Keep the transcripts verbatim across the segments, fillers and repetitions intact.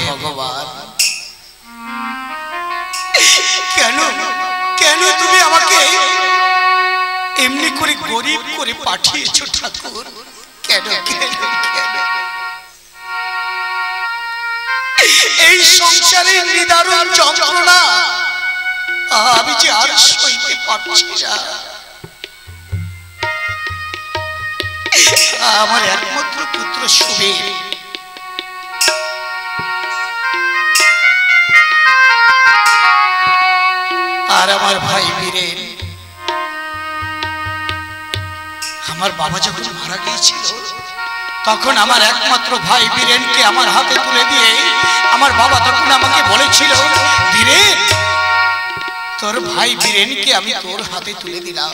ভগবান, কেন কেন তুমি আমাকে এমনি করে গরিব করে পাঠিয়েছো ঠাকুর? কেন কেন কেন এই সংসারের নিদারুণ যন্ত্রণা আমি যে আর সইতে পারছি না। আমার একমাত্র পুত্র সুবীর আর আমার ভাই বীরেন, আমার বাবা যখন মারা গিয়েছিল তখন আমার একমাত্র ভাই বীরেনকে আমার হাতে তুলে দিয়ে আমার বাবা তখন আমাকে বলেছিল, বীরেন তোর ভাই বীরেনকে আমি তোর হাতে তুলে দিলাম,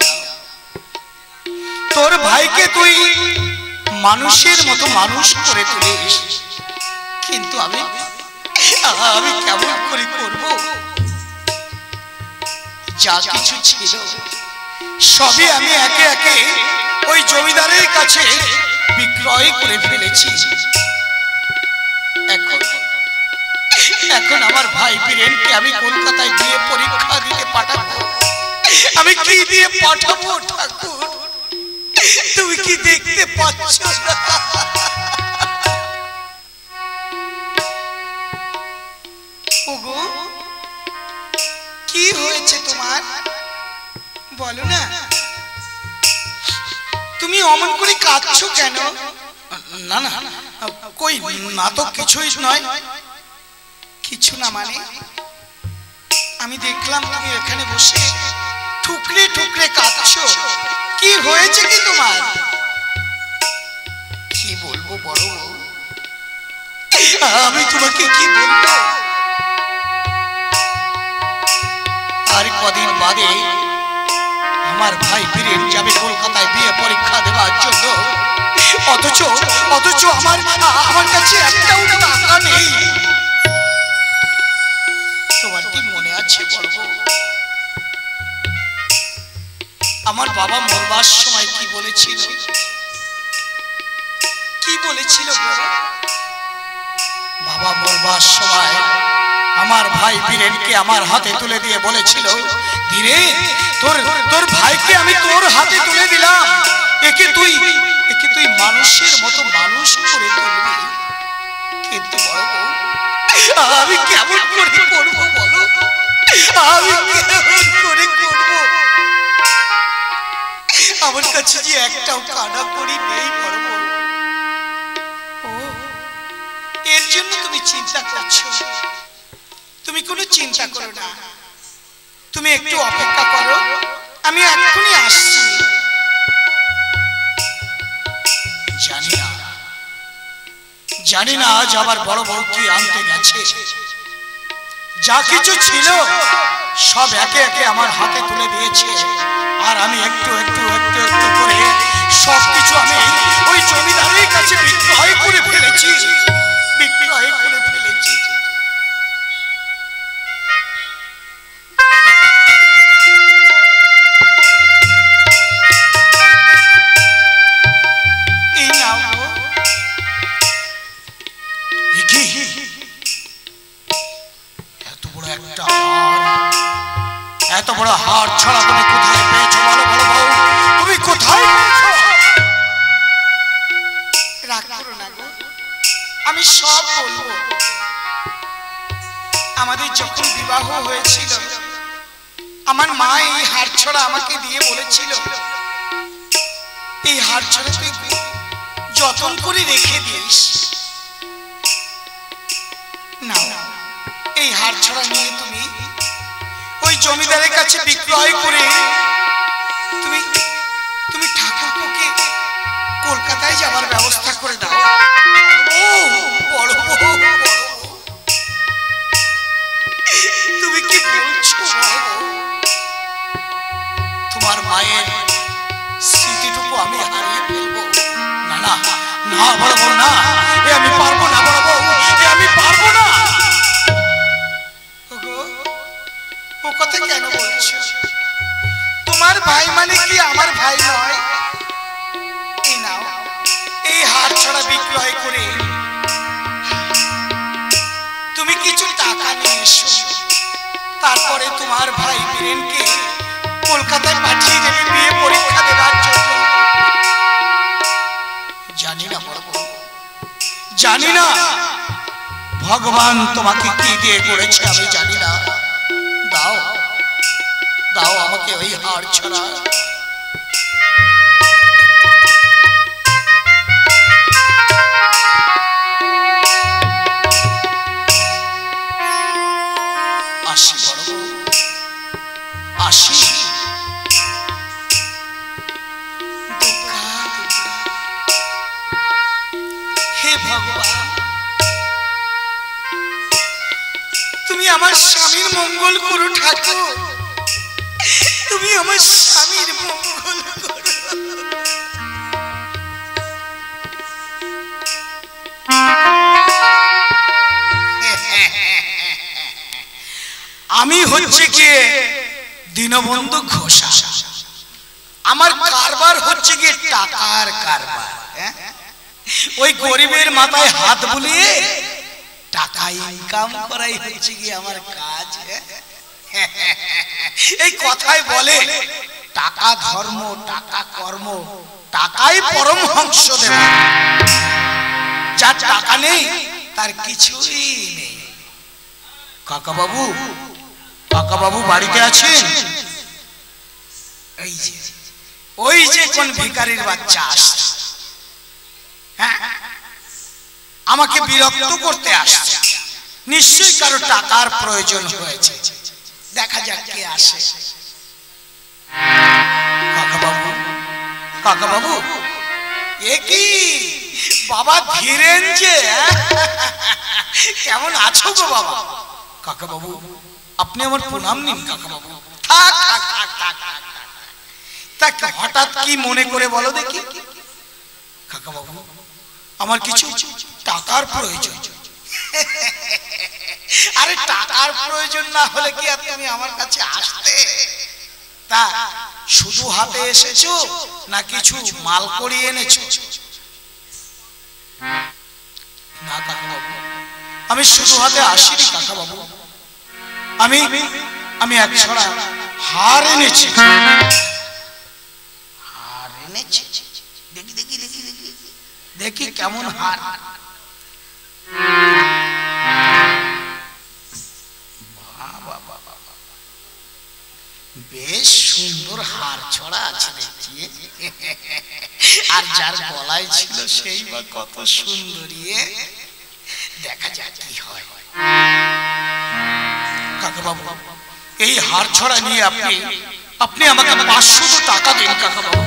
তোর ভাইকে তুই মানুষের মতো মানুষ করে তুলিস, কিন্তু আমি আমি কেমন করে করব? যা কিছু ছিল সবই আমি একে একে ওই জমিদারের কাছে বিক্রয় করে ফেলেছি। এখন এখন আমার ভাই বীরেনকে আমি কলকাতায় গিয়ে পরীক্ষা দিতে পাঠাবো, আমি কি দিয়ে পাঠাবো ঠাকুর? তুমি কি দেখতে পাচ্ছ না? ওগো কি হয়েছে তোমার বলো না, তুমি অমন করে কাঁদছো কেন? না না কই না তো কিছুই নয়। কিছু না মানে আমি দেখলাম তুমি এখানে বসে ঠুকরে ঠুকরে কাঁদছো, কি হয়েছে কি তোমার? কি বলবো বড়, আমি তোমাকে কি বলবো? আর কদিন বাদে আমার ভাই বীরেন যাবে কলকাতায় বিয়ে পরীক্ষা দেওয়ার জন্য, অথচ অথচ আমার আমার কাছে একটাও টাকা নেই। তোমার কি মনে আছে বলবো আমার বাবা মরবার সময় কি বলেছিল? কি বলেছিল বাবা মরবার সময়? আমার ভাই বীরেনকে আমার হাতে তুলে দিয়ে বলেছিল, বীরেন তোর তোর ভাইকে আমি তোর হাতে তুলে দিলাম, একে তুই একে তুই মানুষের মতো মানুষ করে তুলবি। কিন্তু বড় বউ আমি কেমন করে করবো বলো, আমি কেমন করে করবো? আমার কাছে যে একটাও কানা করি নেই বড় বউ। ও এর জন্য তুমি চিন্তা করছো? তুমি কোনো চিন্তা করো না, তুমি একটু অপেক্ষা করো, আমি এক্ষুনি আসছি। জানি না জানি না আজ আবার বড় বউ কি আনতে গেছে। যা কিছু ছিল সব একে একে আমার হাতে তুলে দিয়েছে, আর আমি একটু একটু একটু একটু করে সবকিছু আমি ওই জমিদারের কাছে বিক্রয় করে ফেলেছি, বিক্রয় করে ফেলেছি। এত বড় হার ছাড়া তুমি কোথায় পেয়েছো বলো বলো বলো, তুমি কোথায় পেয়েছো? রাগ করো না গো, আমি সব বলবো। আমাদের যখন বিবাহ হয়েছিল আমার মা এই হার ছড়া আমাকে দিয়ে বলেছিল, এই হার ছড়া তুই যতন করে রেখে দিস। না এই হার ছড়া নিয়ে তুমি ওই জমিদারের কাছে বিক্রয় করে তুমি তুমি ঠাকুরকে কলকাতায় যাবার ব্যবস্থা করে দাও। ও বড় বউ, তুমি কি বলছো? তোমার মায়ের স্মৃতিটুকু আমি হারিয়ে ফেলবো? না না না বড় বউ না, এ আমি পারবো না বড় বউ, এ আমি পারবো না। ও কথা কেন বলছো? তোমার ভাই মানে কি আমার ভাই নয়? এই নাও এই হার ছড়া বিক্রয় করে তারপরে তোমার ভাই বীরেনকে কলকাতায় পাঠিয়ে দেবে বিয়ে পরীক্ষা দেওয়ার জন্য। জানি না বড় বউ, জানি না ভগবান তোমাকে কি দিয়ে করেছে আমি জানি না। দাও দাও আমাকে ওই হার ছড়া। আসি বড় বউ, আসি। হে ভগবান, তুমি আমার স্বামীর মঙ্গল করো ঠাকুর, তুমি আমার স্বামীর মঙ্গল করো। আমি হচ্ছে গিয়ে দীনবন্ধু ঘোষ, আমার কারবার হচ্ছে গিয়ে টাকার কারবার। ওই গরিবের মাথায় হাত বুলিয়ে টাকা ইনকাম করাই হচ্ছে গিয়ে আমার কাজ। এই কথাই বলে টাকা ধর্ম, টাকা কর্ম, টাকাই পরমহংসদেব। যার টাকা নেই তার কিছুই নেই। কাকা বাবু, কাকা বাবু বাড়িতে আছেন? এই যে ওই যে কোন ভিখারির বাচ্চা আসছে, হ্যাঁ আমাকে বিরক্ত করতে আসছে, নিশ্চয়ই কারো টাকার প্রয়োজন হয়েছে। দেখা যাক কে আসে। কাকা বাবু, কাকা বাবু, এ কি বাবা ধীরেন যে, কেমন আছো গো বাবা? কাকা বাবু আপনি আমার প্রণাম নিন। কাকা বাবু থাক থাক থাক থাক থাক, তা হঠাৎ কি মনে করে বলো দেখি? কাকা বাবু আমার কিছু টাকার প্রয়োজন। আরে টাকার প্রয়োজন না হলে কি আর তুমি আমার কাছে আসতে? তা শুধু হাতে এসেছো না কিছু মাল করিয়ে এনেছো? না কাকা বাবু, আমি শুধু হাতে আসিনি কাকা বাবু, আমি আমি এক ছড়া হার এনেছি। হার এনেছি? দেখি দেখি দেখি দেখি দেখি কেমন হার। বেশ সুন্দর হার ছড়া আছে দেখছি, আর যার গলায় ছিল সেই বা কত সুন্দরী। দেখা যাক কি হয়। কাকা বাবু এই হার ছড়া নিয়ে আপনি আপনি আমাকে পাঁচশো টাকা দিন কাকা বাবু।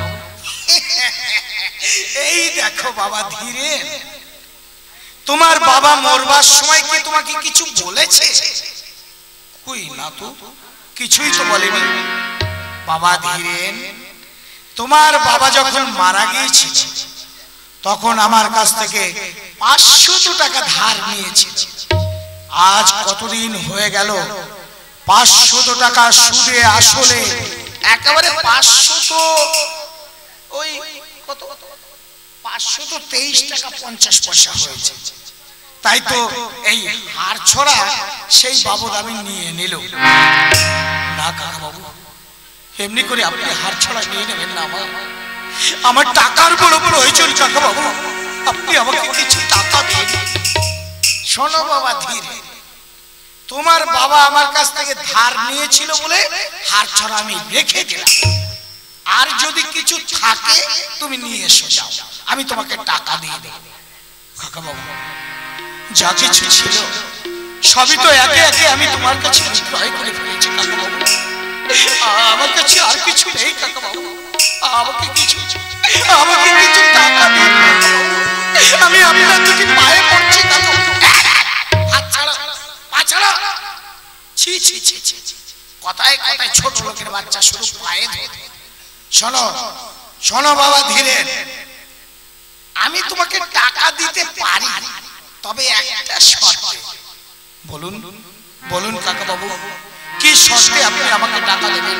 এই দেখো বাবা ধীরে, তোমার বাবা মরবার সময় কি তোমাকে কিছু বলেছে? কই না তো, কিছুই তো বলেনি। বাবা ধীরেন, তোমার বাবা যখন মারা গিয়েছিল তখন আমার কাছ থেকে পাঁচশো টাকা ধার নিয়েছিল। আজ কতদিন হয়ে গেল, পাঁচশো টাকা সুদে আসলে একেবারে পাঁচশো তো ওই কত পাঁচশো তো তেইশ টাকা পঞ্চাশ পয়সা হয়েছে। তাই তো এই হার ছড়া সেই বাবদ আমি নিয়ে নিল না কাকা বাবু। এমনি করে আপনি হার ছড়া নিয়ে নেবেন না, আমার আমার টাকার বড় প্রয়োজন কাকা বাবু, আপনি আমাকে কিছু টাকা দিন। শোনো বাবা ধীরে, তোমার বাবা আমার কাছ থেকে ধার নিয়েছিল বলে হার ছড়া আমি রেখে দিলাম। আর যদি কিছু থাকে তুমি নিয়ে এসো, যাও, আমি তোমাকে টাকা দিয়ে দেব। কাকা বাবু যা কিছু ছিল সবই তো একে একে আমি তোমার কাছে বিক্রয় করে ফেলেছি কাকা বাবু। আমার কাছে আর কিছু নেই কাকা বাবু, আমাকে কিছু আমাকে কিছু টাকা দিন। আমি আপনার দুটি পায়ে পড়ছি কাকা। হাত ছাড়া, পা ছাড়া। ছি ছি ছি ছি, কথায় কথায় ছোট লোকের বাচ্চা শুধু পায়ে ধরে। শোনো শোনো বাবা ধীরে, আমি তোমাকে টাকা দিতে পারি, তবে একটা শর্তে। বলুন বলুন কাকা বাবু, কি শর্তে আপনি আমাকে টাকা দেবেন?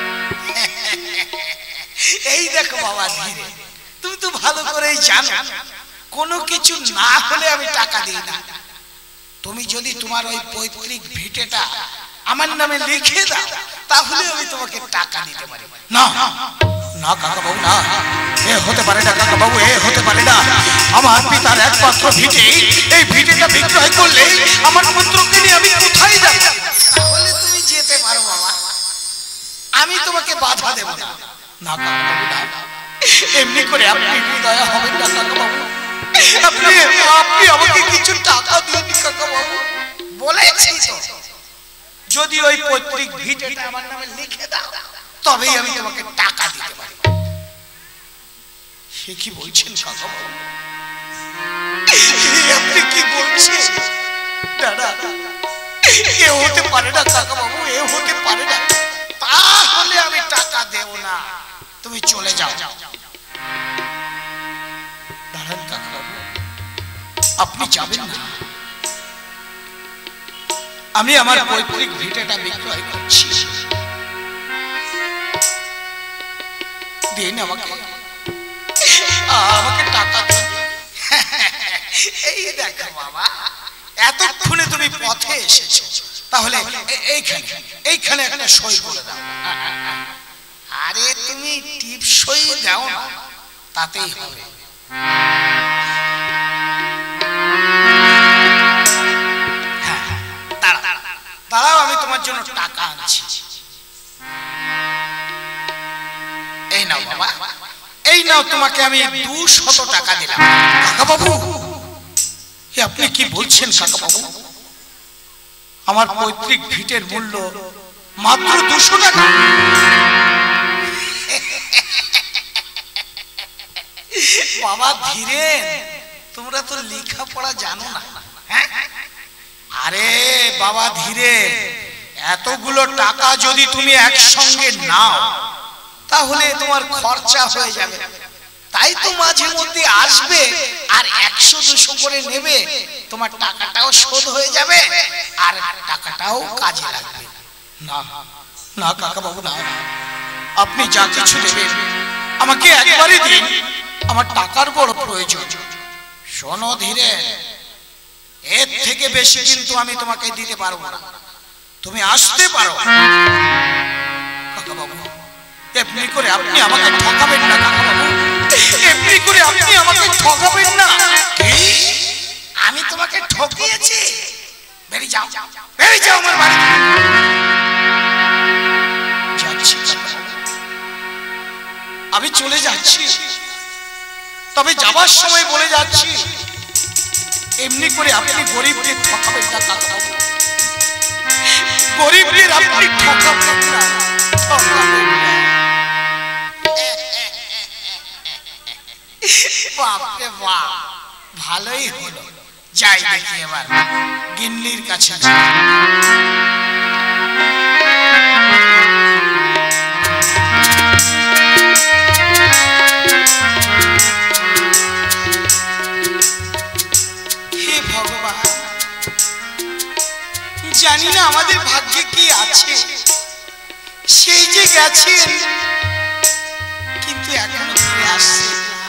এই দেখো বাবা ধীরে, তুমি তো ভালো করেই জানো কোনো কিছু না হলে আমি টাকা দিই না। তুমি যদি তোমার ওই পৈতৃক ভিটেটা আমার নামে লিখে দাও, তাহলে আমি তোমাকে টাকা দিতে পারি। না না কাকা বাবু, না, এ হতে পারে না কাকা বাবু, এ হতে পারে না। আমার পিতার একমাত্র ভিটে, এই ভিটেটা বিক্রয় করলে আমার পুত্রকে নিয়ে আমি কোথায় যাব? তাহলে তুমি যেতে পারো বাবা, আমি তোমাকে বাধা দেব না। না কাকা বাবু, না, এমনি করে আপনি দয়া হবেন না কাকা বাবু, আপনি আপনি আমাকে কিছু টাকা দিন কাকা বাবু। বলেছি তো, যদি ওই পৈতৃক ভিটেটা আমার নামে লিখে দাও, তবেই আমি তোমাকে টাকা দিতে পারি। সে কি বলছেন কাকা বাবু? আপনি কি বলছেন? দাদা, এ হতে পারে না কাকা বাবু, এ হতে পারে না। তাহলে আমি টাকা দেব না, তুমি চলে যাও। দাঁড়ান কাকা বাবু, আপনি যাবেন না। আমি আমার পৈতৃক ভিটেটা বিক্রয় করছি, দিন আমাকে, আমাকে টাকা দিন। এই দেখো বাবা, এতক্ষণে তুমি পথে এসেছো, তাহলে এইখানে এইখানে একটা সই করে দাও। আরে তুমি টিপ সই দাও না, তাতেই হবে। দাঁড়াও, আমি তোমার জন্য টাকা আনছি। এই নাও বাবা, এই নাও, তোমাকে আমি দুশত টাকা দিলাম। কাকা বাবু, আপনি কি বলছেন কাকা বাবু? আমার পৈতৃক ভিটের মূল্য মাত্র দুশো টাকা? বাবা ধীরে, তোমরা তো লেখাপড়া জানো না। হ্যাঁ, আরে বাবা ধীরে, এতগুলো টাকা যদি তুমি একসঙ্গে নাও, তাহলে তোমার খরচা হয়ে যাবে। তাই তো মাঝে মধ্যে আসবে আর একশো দুশো করে নেবে, তোমার টাকাটাও শোধ হয়ে যাবে আর টাকাটাও কাজে লাগবে। না না কাকা বাবু, না, আপনি যা কিছু দেবেন আমাকে একবারই দিন, আমার টাকার বড় প্রয়োজন। শোনো ধীরে, এর থেকে বেশি কিন্তু আমি তোমাকে দিতে পারবো না, তুমি আসতে পারো। কাকা বাবু, এমনি করে আপনি আমাকে ঠকাবেন না কাকা বাবু, এমনি করে আপনি আমাকে ঠকাবেন না। আমি তোমাকে ঠকিয়েছি? বেরিয়ে যাও, বেরিয়ে যাও আমার বাড়ি। যাচ্ছি আমি, চলে যাচ্ছি, তবে যাবার সময় বলে যাচ্ছি, এমনি করে আপনি গরিবদের ঠকাবেন না কাকা বাবু, গরিবদের আপনি ঠকাবেন না, ঠকাবেন না। বাপরে বাপ, ভালোই হলো। যাই দেখি এবার গিন্নির কাছে। হে ভগবান, জানি না আমাদের ভাগ্যে কি আছে, সেই যে গেছে কিন্তু এখনো ফিরে আসছে।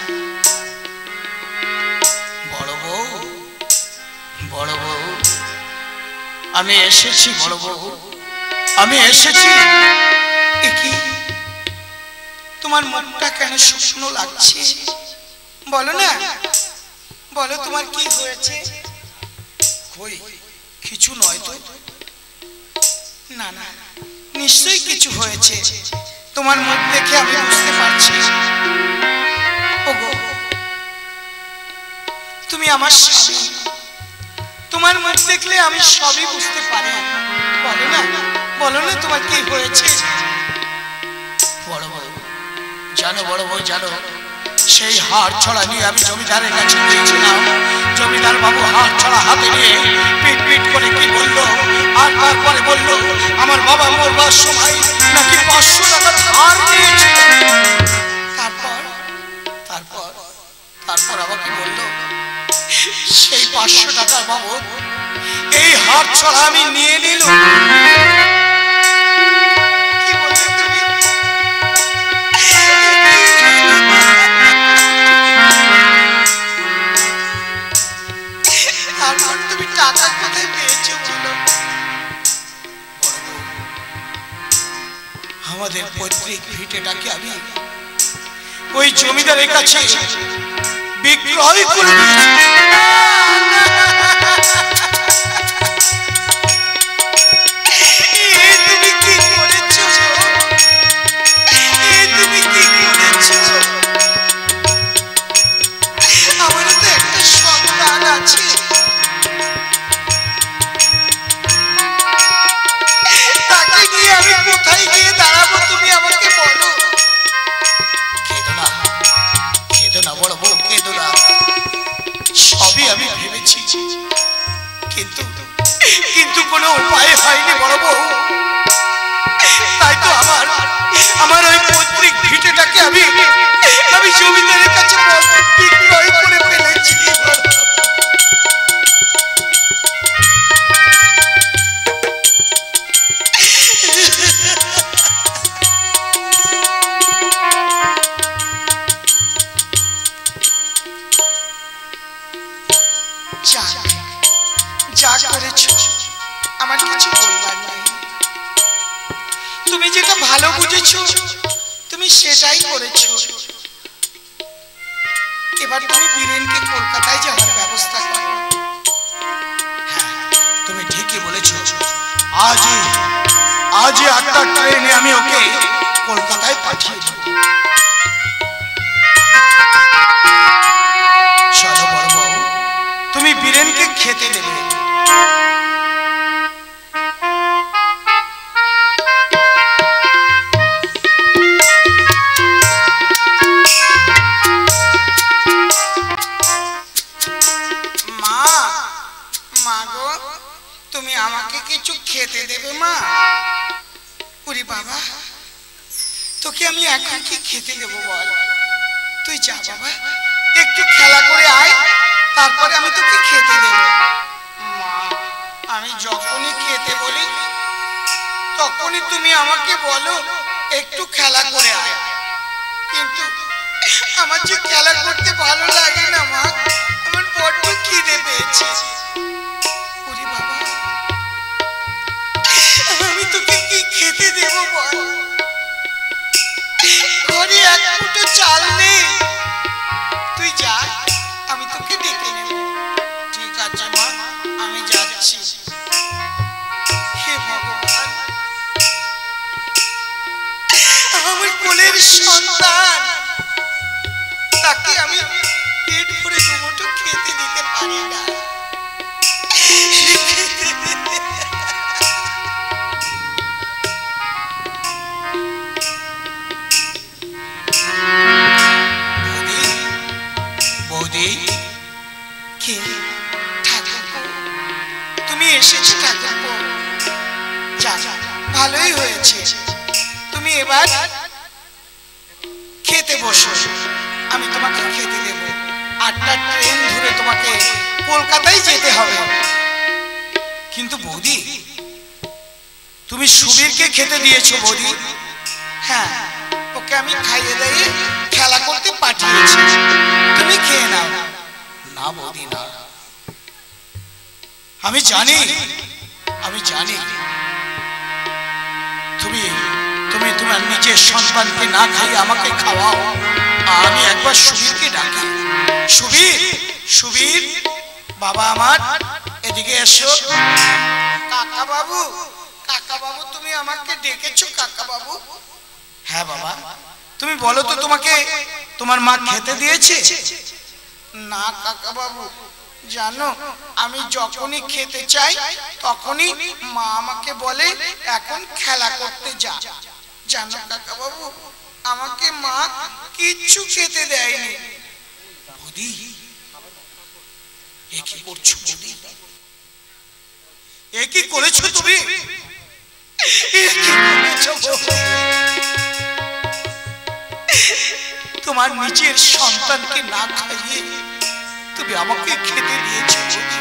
বড় বউ, বড় বউ, আমি এসেছি। বড় বউ, আমি এসেছি। কি তোমার মুখটা কেন শুকনো লাগছে? বলো না, বলো তোমার কি হয়েছে? কই কিছু নয় তো? না না, নিশ্চয়ই কিছু হয়েছে, তোমার মুখ দেখে আমি বুঝতে পারছি। ওগো, তুমি আমার স্বামী, তোমার মুখ দেখলে আমি সবই বুঝতে পারি। বলো না, বলো না তোমার কি হয়েছে? বড় বউ, জানো বড় বউ, জানো সেই হার ছড়া নিয়ে আমি জমিদারের কাছে গিয়েছিলাম। জমিদার বাবু হার ছড়া হাতে নিয়ে পিট পিট করে কি বললো, আর তারপরে বললো আমার বাবা মরবার সময় নাকি পাঁচশো টাকা ধার নিয়েছে। তারপর তারপর তারপর আমাকে বললো সেই পাঁচশো টাকার বাবদ এই হার ছড়া আমি নিয়ে নিল। টাকা কোথায় পেয়েছো বলো? তোমাদের পৈতৃক ভিটেটাকে আমি ওই জমিদারের কাছে বিক্রয় করে দিয়েছি। কিন্তু কোনো উপায় হয়নি বড় বউ। তাই তো আমার আমার ওই পৈতৃক ভিটেটাকে আমি আমি জমিদারের কাছে বিক্রয় করে ফেলেছি। যা করেছো আমার কিছু বলবার নাই। তুমি যেটা ভালো বুঝেছো তুমি সেটাই করেছো। এবার তুমি বীরেনকে কলকাতায় যাওয়ার ব্যবস্থা করো। হ্যাঁ, তুমি ঠিকই বলেছো। আজই আজই আটটা ট্রেনে আমি ওকে কলকাতায় পাঠিয়ে দেব। চলো বড় বউ, তুমি বীরেনকে খেতে দেবে। তুমি আমাকে কিছু খেতে দেবে মা? ওরে বাবা, তোকে আমি এখন কি খেতে দেবো বল? তুই যা বাবা, একটু খেলা করে আয়, তারপরে আমি তোকে খেতে দেব। মা, আমি যখনই খেতে বলি তখনই তুমি আমাকে বলো একটু খেলা করে আয়, কিন্তু আমার যে খেলা করতে ভালো লাগে না মা, আমার বড্ড খিদে পেয়েছে। ওরে বাবা, আমি তোকে কি খেতে দেব বল? ঘরে এক মুঠো চাল নেই। তুই যা, আমি তোকে ডেকে নেব। ঠিক আছে মা, আমি যাচ্ছি। হে ভগবান, আমার কোলের সন্তান, তাকে আমি পেট ভরে দু মুঠো খেতে দিতে পারি না। তুমি এসেছো ঠাকুরপো, যা, ভালোই হয়েছে। তুমি এবার খেতে বসো, আমি তোমাকে খেতে দেব। আটটা ট্রেন ধরে তোমাকে কলকাতায় যেতে হবে। কিন্তু বৌদি, তুমি সুবীরকে খেতে দিয়েছো বৌদি? হ্যাঁ, ওকে আমি খাইয়ে দিয়ে খেলা করতে পাঠিয়েছি, তুমি খেয়ে নাও। না বৌদি না, আমি জানি আমি জানি তুমি তুমি তোমার নিজের সন্তানকে না খাইয়ে আমাকে খাওয়াও। আমি একবার সুবীরকে ডাকি। সুবীর, সুবীর বাবা আমার, এদিকে এসো। কাকা বাবু, কাকা বাবু তুমি আমাকে ডেকেছো কাকা বাবু? হ্যাঁ বাবা, তুমি বলো তো তোমাকে তোমার মা খেতে দিয়েছে? না কাকা বাবু, জানো আমি যখনই খেতে চাই তখনই মা আমাকে বলে এখন খেলা করতে যা। জানো কাকা বাবু, আমাকে মা কিচ্ছু খেতে দেয়নি। বৌদি, এ কি করছো বৌদি? এ কি করেছো তুমি? এ কি করেছো বৌদি? তোমার নিজের সন্তানকে না খাইয়ে তুমি আমাকে খেতে দিয়েছো।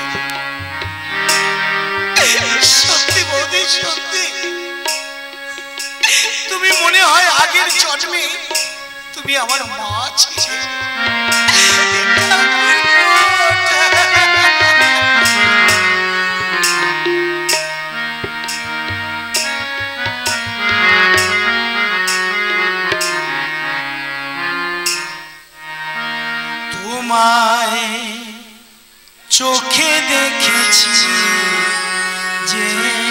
সত্যি বৌদি, সত্যি তুমি মনে হয় আগের জন্মে তুমি আমার মা ছিলে। চোখে দেখেছি যে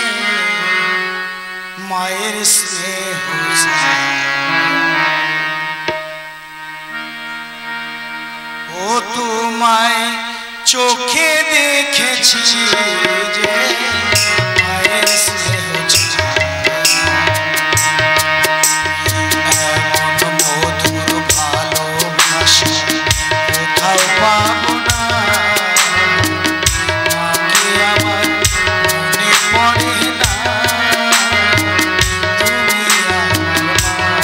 মায়ের স্নেহ ও তোমায় চোখে দেখেছি যে মায়ের স্নেহ এমন মধুর ভালোবাসা কোথাও পাবো না মাকে আমার মনে পড়ে না তুমি আমার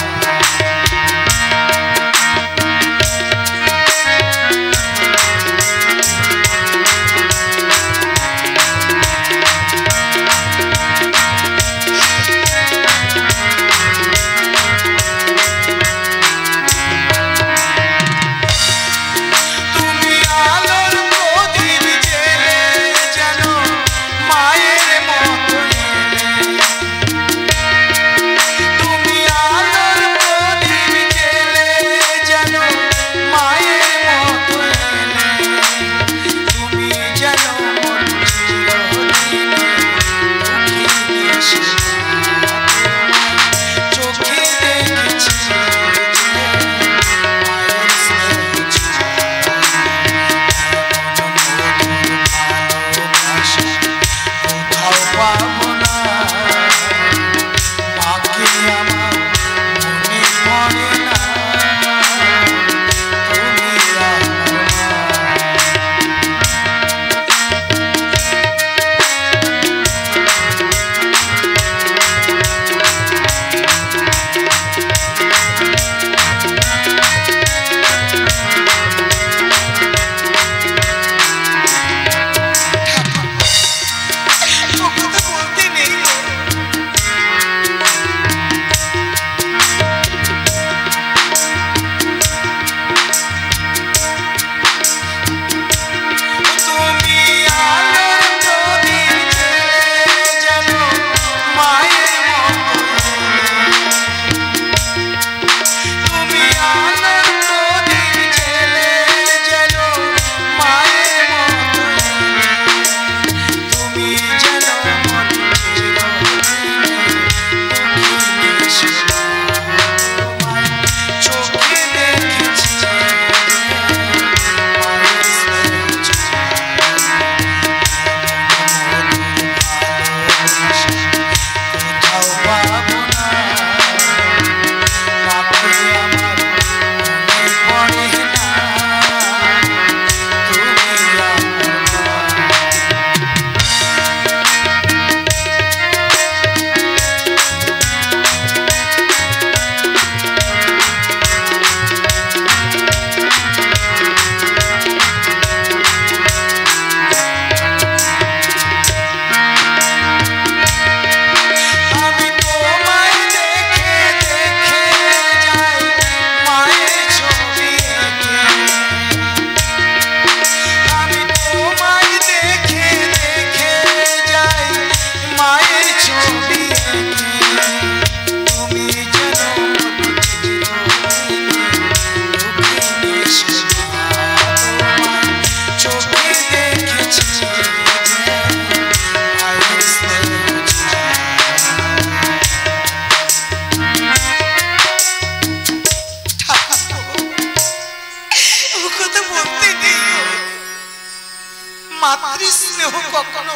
মাতৃস্নেহ কখনো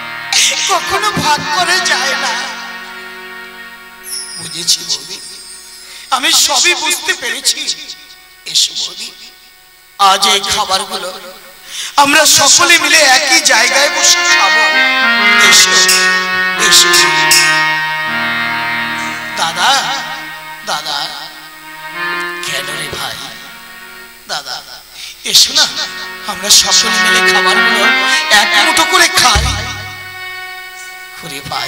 কখনো ভাগ করে যায় না। বুঝেছি বৌদি, আমি সবই বুঝতে পেরেছি। এসো বৌদি, আজ এই খাবারগুলো আমরা সকলে মিলে একই জায়গায় বসে খাবো। এসো এসো। দাদা দাদা, কেন রে ভাই? দাদা এসো না, আমরা সকলে মিলে খাবারগুলো এক মুঠো করে খাই। ওরে ভাই,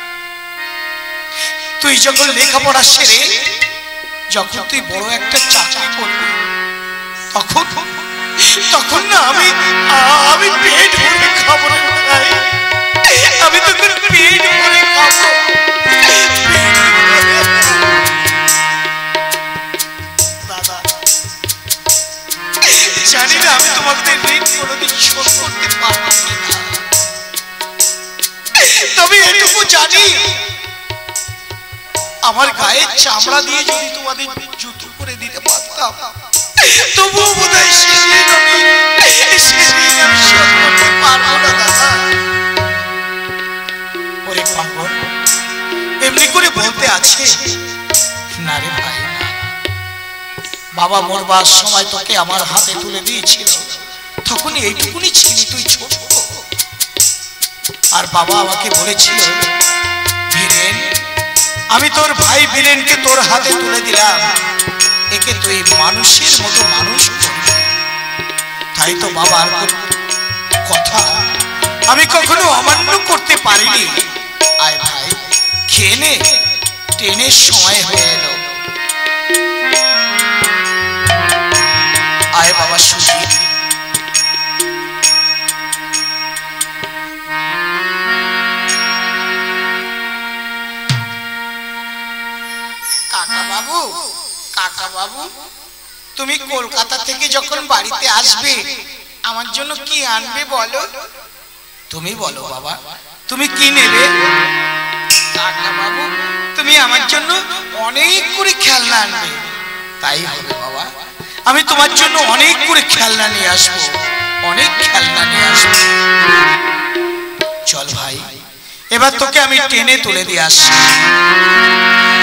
তুই যখন লেখাপড়া সেরে যখন তুই বড় একটা চাকরি করবি, তখন তখন না আমি আমি পেট ভরে খাবো রে ভাই। আমি তো পেট ভরে খাবো। দাদা জানি না আমি তোমাদের ঋণ কোনোদিন শোধ করতে পারবো। এইটুকু জানি আমার গায়ের চামড়া দিয়ে যদি তোমাদের জুতো করে দিতে পারতাম তবুও বোধহয় সেদিন আমি সেদিন আমি শোধ করতে পারবো না দাদা। ওরে পাগল, এমনি করে বলতে আছে না রে ভাই, না। বাবা মরবার সময় তোকে আমার হাতে তুলে দিয়েছিল, তখন এইটুকুনি ছিলি তুই ছোট। আর বাবা আমাকে বলেছিল, বীরেন আমি তোর ভাই বীরেনকে তোর হাতে তুলে দিলাম, একে তুই মানুষের মতো মানুষ করবি। তাই তো বাবার কথা আমি কখনো অমান্য করতে পারিনি। আয় ভাই খেয়ে নে, ট্রেনের সময় হয়ে এলো। আয় বাবা সুজিত। কাকা বাবু, কাকা বাবু, তুমি কলকাতা থেকে যখন বাড়িতে আসবে আমার জন্য কি আনবে বলো? তুমি বলো বাবা, তুমি কি নেবে? কাকা বাবু, তুমি আমার জন্য অনেক করে খেলনা আনবে। তাই হবে বাবা, আমি তোমার জন্য অনেক করে খেলনা নিয়ে আসবো, অনেক খেলনা নিয়ে আসবো। চল ভাই, এবার তোকে আমি টেনে তুলে দিয়ে আসছি।